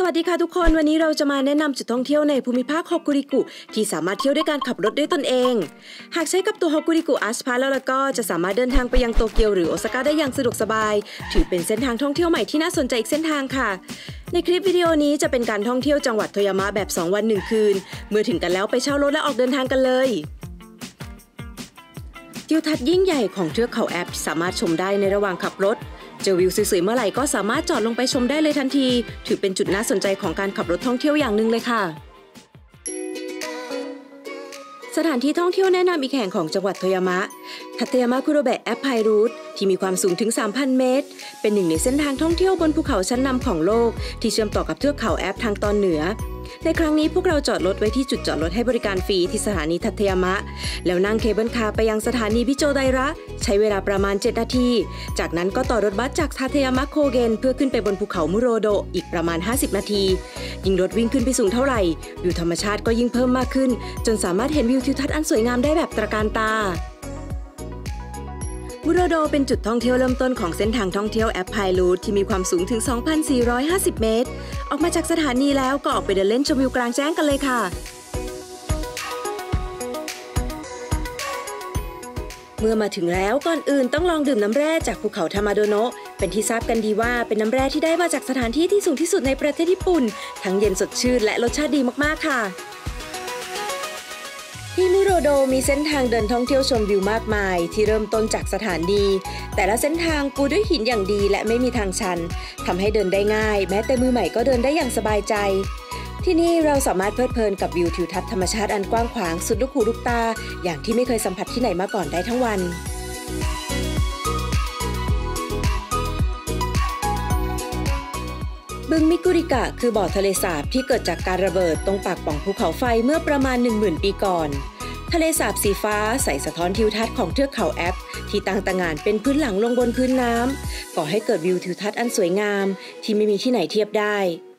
สวัสดีค่ะทุกคนวันนี้เราจะมาแนะนำจุดท่องเที่ยวในภูมิภาคฮอกกุริกุที่สามารถเที่ยวด้วยการขับรถด้วยตนเองหากใช้กับตัวฮอกกุริกุอัสพาแล้วก็จะสามารถเดินทางไปยังโตเกียวหรือโอซาก้าได้อย่างสะดวกสบายถือเป็นเส้นทางท่องเที่ยวใหม่ที่น่าสนใจอีกเส้นทางค่ะในคลิปวิดีโอนี้จะเป็นการท่องเที่ยวจังหวัดโทยามะแบบ2 วัน 1 คืนเมื่อถึงกันแล้วไปเช่ารถและออกเดินทางกันเลยทิวทัศน์ยิ่งใหญ่ของเทือกเขาแอปสามารถชมได้ในระหว่างขับรถเจอวิวสวยๆเมื่อไหร่ก็สามารถจอดลงไปชมได้เลยทันทีถือเป็นจุดน่าสนใจของการขับรถท่องเที่ยวอย่างหนึ่งเลยค่ะสถานที่ท่องเที่ยวแนะนำอีกแห่งของจังหวัดโทยามะทัตยามะคุโรเบะแอปไพรูทที่มีความสูงถึง 3,000 เมตรเป็นหนึ่งในเส้นทางท่องเที่ยวบนภูเขาชั้นนำของโลกที่เชื่อมต่อกับเทือกเขาแอปทางตอนเหนือในครั้งนี้พวกเราจอดรถไว้ที่จุดจอดรถให้บริการฟรีที่สถานีทัตยามะแล้วนั่งเคเบิลคาร์ไปยังสถานีบิโจไดระใช้เวลาประมาณ7 นาทีจากนั้นก็ต่อรถบัสจากทัตยามะโคเกนเพื่อขึ้นไปบนภูเขามุโรโดะอีกประมาณ50 นาทียิ่งรถวิ่งขึ้นไปสูงเท่าไหร่วิวธรรมชาติก็ยิ่งเพิ่มมากขึ้นจนสามารถเห็นวิวทิวทัศน์อันสวยงามได้แบบตระการตามุโรโดเป็นจุดท่องเที่ยวเริ่มต้นของเส้นทางท่องเที่ยวแอปไพรูทที่มีความสูงถึง 2,450 เมตรออกมาจากสถานีแล้วก็ออกไปเดินเล่นชมวิวกลางแจ้งกันเลยค่ะเมื่อมาถึงแล้วก่อนอื่นต้องลองดื่มน้ำแร่จากภูเขาทามาโดโนะเป็นที่ทราบกันดีว่าเป็นน้ำแร่ที่ได้มาจากสถานที่ที่สูงที่สุดในประเทศญี่ปุ่นทั้งเย็นสดชื่นและรสชาติดีมากๆค่ะที่มุโรโดมีเส้นทางเดินท่องเที่ยวชมวิวมากมายที่เริ่มต้นจากสถานีแต่ละเส้นทางปูด้วยหินอย่างดีและไม่มีทางชันทำให้เดินได้ง่ายแม้แต่มือใหม่ก็เดินได้อย่างสบายใจที่นี่เราสามารถเพลิดเพลินกับวิวทิวทัศน์ธรรมชาติอันกว้างขวางสุดลูกหูลูกตาอย่างที่ไม่เคยสัมผัสที่ไหนมาก่อนได้ทั้งวันบึงมิกุริกะคือบ่อทะเลสาบที่เกิดจากการระเบิดตรงปากปล่องภูเขาไฟเมื่อประมาณ 10,000 ปีก่อนทะเลสาบสีฟ้าใสสะท้อนทิวทัศน์ของเทือกเขาแอปที่ตั้งตระหง่านเป็นพื้นหลังลงบนพื้นน้ำก่อให้เกิดวิวทิวทัศน์อันสวยงามที่ไม่มีที่ไหนเทียบได้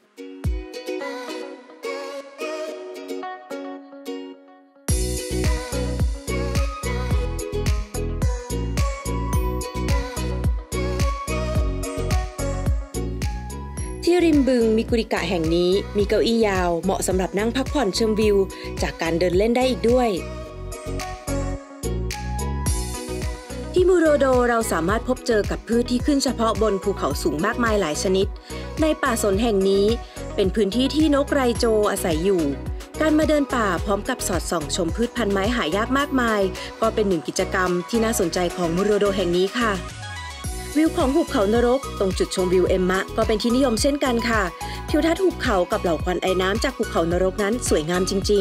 ที่ริมบึงมิกุริกะแห่งนี้มีเก้าอี้ยาวเหมาะสำหรับนั่งพักผ่อนชมวิวจากการเดินเล่นได้อีกด้วยที่มุโรโดเราสามารถพบเจอกับพืชที่ขึ้นเฉพาะบนภูเขาสูงมากมายหลายชนิดในป่าสนแห่งนี้เป็นพื้นที่ที่นกไรโจอาศัยอยู่การมาเดินป่าพร้อมกับสอดส่องชมพืชพันธุ์ไม้หายากมากมายก็เป็นหนึ่งกิจกรรมที่น่าสนใจของมุโรโดแห่งนี้ค่ะวิวของหุบเขานรกตรงจุดชมวิวเอมมะก็เป็นที่นิยมเช่นกันค่ะทิวทัศน์หุบเขากับเหล่าควันไอน้ำจากหุบเขานรกนั้นสวยงามจริง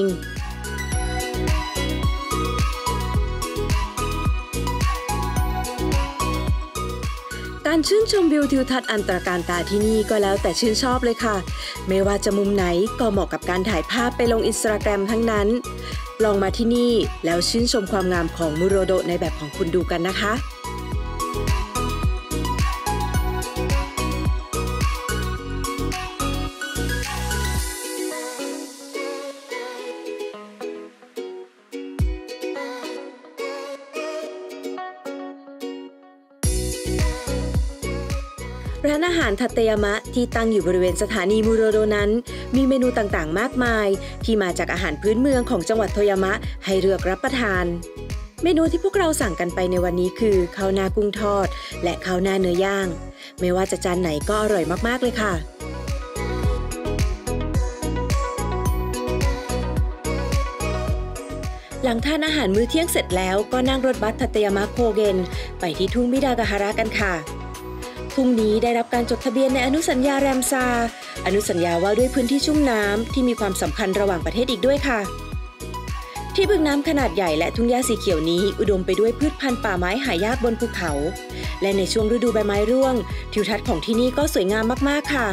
ๆการชื่นชมวิวทิวทัศน์อันตรการตาที่นี่ก็แล้วแต่ชื่นชอบเลยค่ะไม่ว่าจะมุมไหนก็เหมาะกับการถ่ายภาพไปลง Instagram ทั้งนั้นลองมาที่นี่แล้วชื่นชมความงามของมุโรโดในแบบของคุณดูกันนะคะร้านอาหารทัตยามะที่ตั้งอยู่บริเวณสถานีมุโรโดนั้นมีเมนูต่างๆมากมายที่มาจากอาหารพื้นเมืองของจังหวัดโทยามะให้เลือกรับประทานเมนูที่พวกเราสั่งกันไปในวันนี้คือข้าวหน้ากุ้งทอดและข้าวหน้าเนื้อย่างไม่ว่าจะจานไหนก็อร่อยมากๆเลยค่ะหลังทานอาหารมื้อเที่ยงเสร็จแล้วก็นั่งรถบัสทัตยามะโคเกนไปที่ทุ่งมิดากาฮาระกันค่ะทุ่งนี้ได้รับการจดทะเบียนในอนุสัญญาแรมซาร์อนุสัญญาว่าด้วยพื้นที่ชุ่มน้ำที่มีความสำคัญระหว่างประเทศอีกด้วยค่ะที่บึงน้ำขนาดใหญ่และทุ่งหญ้าสีเขียวนี้อุดมไปด้วยพืชพันธุ์ป่าไม้หายากบนภูเขาและในช่วงฤดูใบไม้ร่วงทิวทัศน์ของที่นี่ก็สวยงามมากๆค่ะ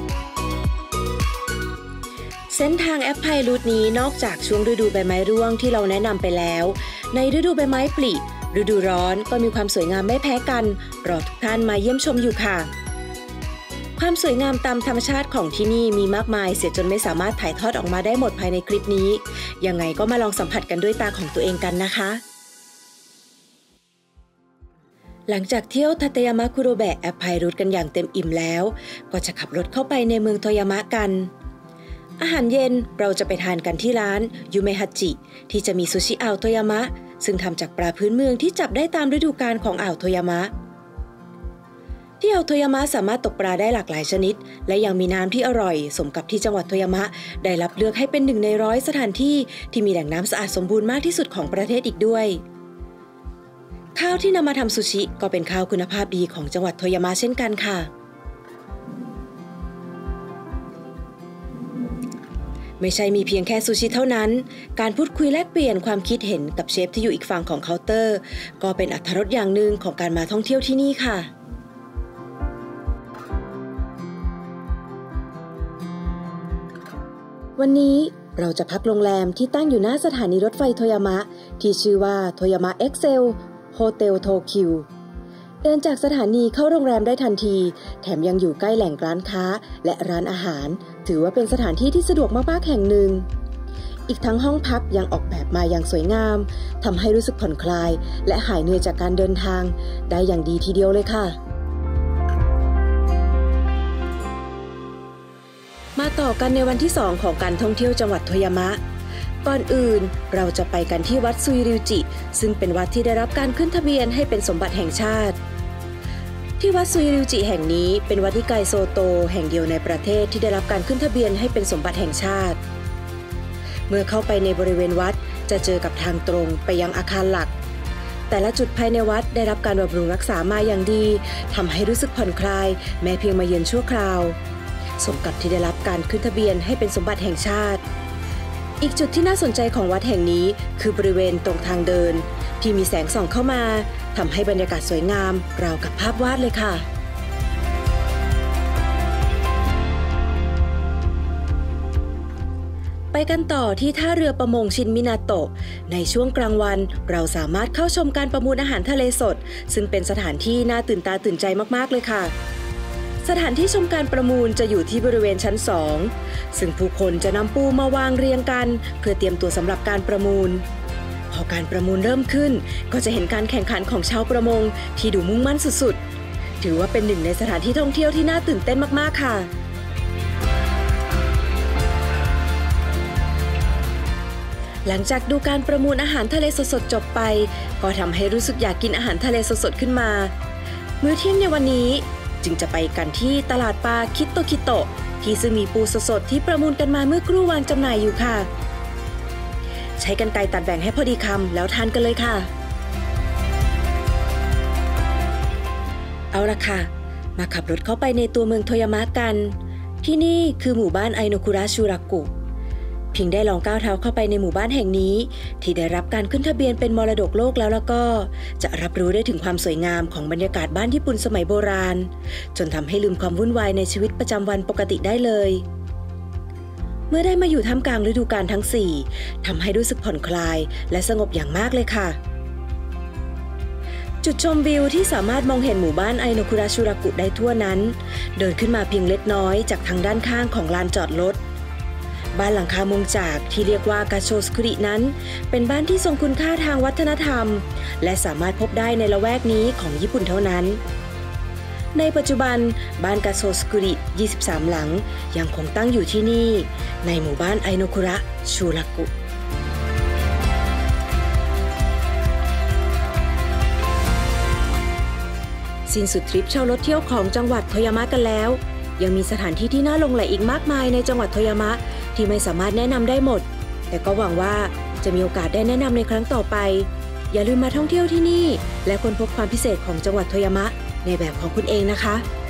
เส้นทางแอปไพรูทนี้นอกจากช่วงฤดูใบไม้ร่วงที่เราแนะนำไปแล้วในฤดูใบไม้ผลิฤดูร้อนก็มีความสวยงามไม่แพ้กันรอทุกท่านมาเยี่ยมชมอยู่ค่ะความสวยงามตามธรรมชาติของที่นี่มีมากมายเสียจนไม่สามารถถ่ายทอดออกมาได้หมดภายในคลิปนี้ยังไงก็มาลองสัมผัสกันด้วยตาของตัวเองกันนะคะหลังจากเที่ยวทัตยามะคุโรแบะแอปไพรูทกันอย่างเต็มอิ่มแล้วก็จะขับรถเข้าไปในเมืองโทยามะกันอาหารเย็นเราจะไปทานกันที่ร้านยูเมฮัจิที่จะมีซูชิอ่าวโทยามะซึ่งทำจากปลาพื้นเมืองที่จับได้ตามฤดูกาลของอ่าวโทยามะที่อ่าวโทยามะสามารถตกปลาได้หลากหลายชนิดและยังมีน้ำที่อร่อยสมกับที่จังหวัดโทยามะได้รับเลือกให้เป็น1 ใน 100สถานที่ที่มีแหล่งน้ำสะอาดสมบูรณ์มากที่สุดของประเทศอีกด้วยข้าวที่นำมาทำซูชิก็เป็นข้าวคุณภาพดีของจังหวัดโทยามะเช่นกันค่ะไม่ใช่มีเพียงแค่ซูชิเท่านั้นการพูดคุยแลกเปลี่ยนความคิดเห็นกับเชฟที่อยู่อีกฝั่งของเคาน์เตอร์ก็เป็นอรรถรสอย่างหนึ่งของการมาท่องเที่ยวที่นี่ค่ะวันนี้เราจะพักโรงแรมที่ตั้งอยู่หน้าสถานีรถไฟโทยามะที่ชื่อว่าโทยามะเอ็กเซลโฮเทลโทคิวเดินจากสถานีเข้าโรงแรมได้ทันทีแถมยังอยู่ใกล้แหล่งร้านค้าและร้านอาหารถือว่าเป็นสถานที่ที่สะดวกมากๆแห่งหนึ่งอีกทั้งห้องพักยังออกแบบมาอย่างสวยงามทำให้รู้สึกผ่อนคลายและหายเหนื่อยจากการเดินทางได้อย่างดีทีเดียวเลยค่ะมาต่อกันในวันที่2ของการท่องเที่ยวจังหวัดโทยามะก่อนอื่นเราจะไปกันที่วัดซุยริวจิซึ่งเป็นวัดที่ได้รับการขึ้นทะเบียนให้เป็นสมบัติแห่งชาติที่วัดซุยริวจิแห่งนี้เป็นวัดนิกายโซโตแห่งเดียวในประเทศที่ได้รับการขึ้นทะเบียนให้เป็นสมบัติแห่งชาติเมื่อเข้าไปในบริเวณวัดจะเจอกับทางตรงไปยังอาคารหลักแต่ละจุดภายในวัดได้รับการบำรุงรักษามาอย่างดีทำให้รู้สึกผ่อนคลายแม้เพียงมาเยือนชั่วคราวสมกับที่ได้รับการขึ้นทะเบียนให้เป็นสมบัติแห่งชาติอีกจุดที่น่าสนใจของวัดแห่งนี้คือบริเวณตรงทางเดินที่มีแสงส่องเข้ามาทำให้บรรยากาศสวยงามราวกับภาพวาดเลยค่ะไปกันต่อที่ท่าเรือประมงชินมินาโตะในช่วงกลางวันเราสามารถเข้าชมการประมูลอาหารทะเลสดซึ่งเป็นสถานที่น่าตื่นตาตื่นใจมากๆเลยค่ะสถานที่ชมการประมูลจะอยู่ที่บริเวณชั้น2ซึ่งผู้คนจะนำปูมาวางเรียงกันเพื่อเตรียมตัวสำหรับการประมูลพอการประมูลเริ่มขึ้นก็จะเห็นการแข่งขันของชาวประมงที่ดูมุ่งมั่นสุดๆถือว่าเป็นหนึ่งในสถานที่ท่องเที่ยวที่น่าตื่นเต้นมากๆค่ะหลังจากดูการประมูลอาหารทะเลสดๆจบไปก็ทำให้รู้สึกอยากกินอาหารทะเลสดๆขึ้นมามื้อเที่ยงในวันนี้จึงจะไปกันที่ตลาดปลาคิโตคิโตะที่ซึ่งมีปูสดๆที่ประมูลกันมาเมื่อครู่วางจำหน่ายอยู่ค่ะใช้กรรไกรตัดแบ่งให้พอดีคำแล้วทานกันเลยค่ะเอาล่ะค่ะมาขับรถเข้าไปในตัวเมืองโทยามะกันที่นี่คือหมู่บ้านไอโนคุระชูรากุเพียงได้ลองก้าวเท้าเข้าไปในหมู่บ้านแห่งนี้ที่ได้รับการขึ้นทะเบียนเป็นมรดกโลกแล้วก็จะรับรู้ได้ถึงความสวยงามของบรรยากาศบ้านญี่ปุ่นสมัยโบราณจนทำให้ลืมความวุ่นวายในชีวิตประจำวันปกติได้เลยเมื่อได้มาอยู่ท่ามกลางฤดูกาลทั้ง4ทำให้รู้สึกผ่อนคลายและสงบอย่างมากเลยค่ะจุดชมวิวที่สามารถมองเห็นหมู่บ้านไอโนคุระชูรากุได้ทั่วนั้นเดินขึ้นมาเพียงเล็กน้อยจากทางด้านข้างของลานจอดรถบ้านหลังคามุงจากที่เรียกว่ากาโชสคุรินั้นเป็นบ้านที่ทรงคุณค่าทางวัฒนธรรมและสามารถพบได้ในละแวกนี้ของญี่ปุ่นเท่านั้นในปัจจุบันบ้านกาโชสคุริ23หลังยังคงตั้งอยู่ที่นี่ในหมู่บ้านไอโนคุระชูรากุสิ้นสุดทริปเช่ารถเที่ยวของจังหวัดโทยามะกันแล้วยังมีสถานที่ที่น่าหลงใหลอีกมากมายในจังหวัดโทยามะที่ไม่สามารถแนะนำได้หมดแต่ก็หวังว่าจะมีโอกาสได้แนะนำในครั้งต่อไปอย่าลืมมาท่องเที่ยวที่นี่และค้นพบความพิเศษของจังหวัดโทยามะในแบบของคุณเองนะคะ